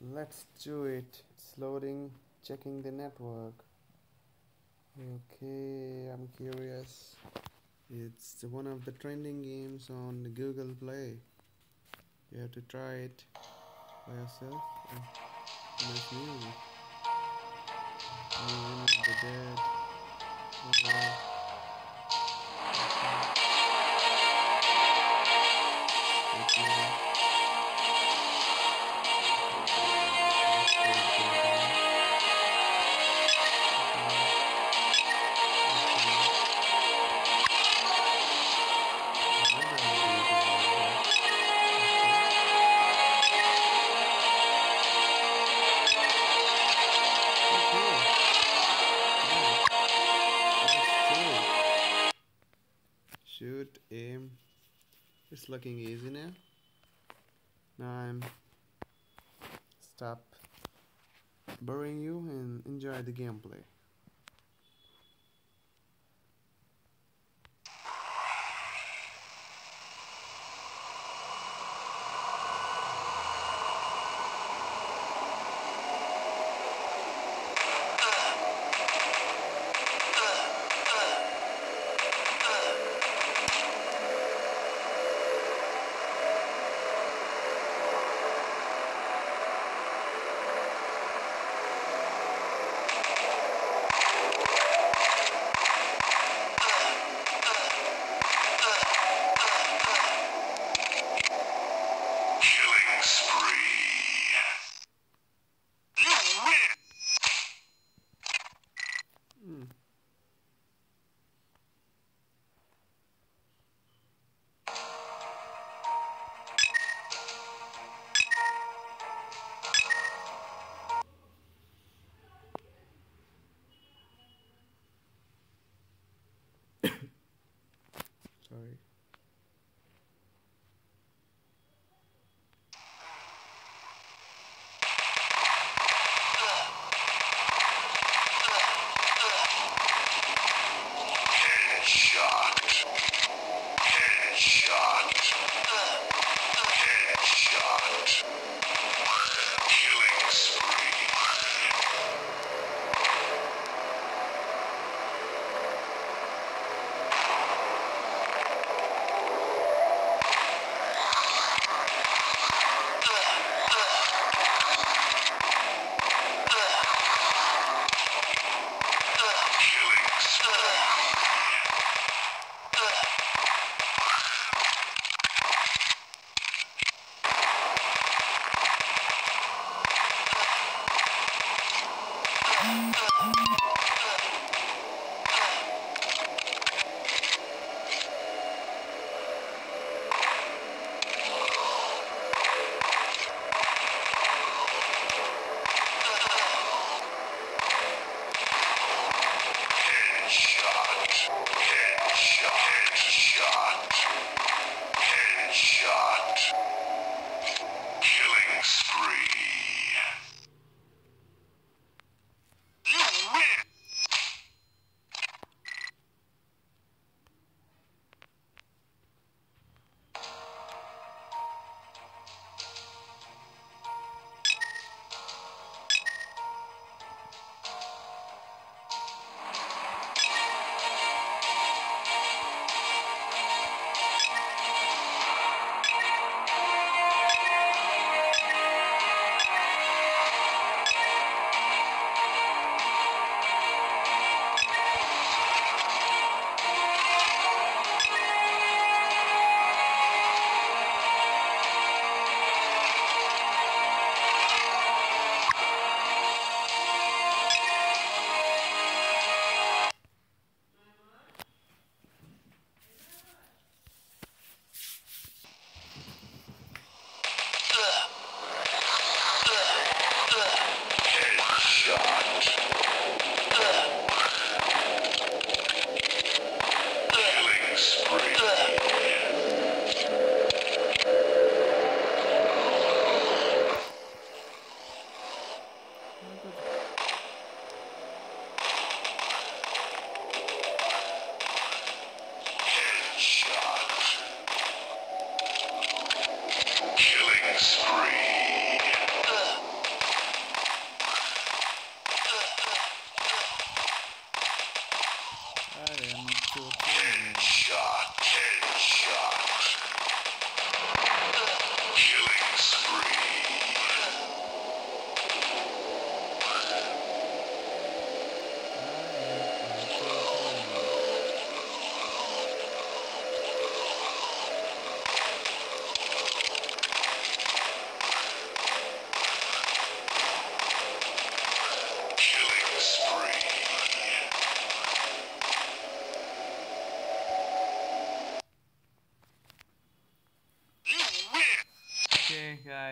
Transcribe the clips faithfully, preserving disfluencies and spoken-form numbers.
Let's do it. It's loading, checking the network. Okay, I'm curious. It's one of the trending games on the Google Play. You have to try it by yourself. Oh, nice music. Museum of the Dead. Oh, wow. Okay. Shoot, aim. It's looking easy now. Now I'm stop boring you and enjoy the gameplay.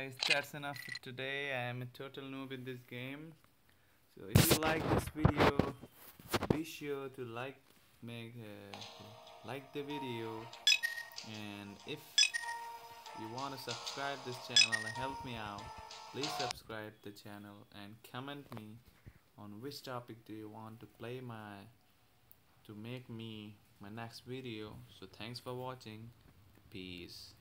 guys, that's enough for today. I am a total noob in this game. So if you like this video, be sure to like make uh, like the video, and if you want to subscribe this channel and help me out, please subscribe the channel and comment me on which topic do you want to play my to make me my next video. So thanks for watching. Peace.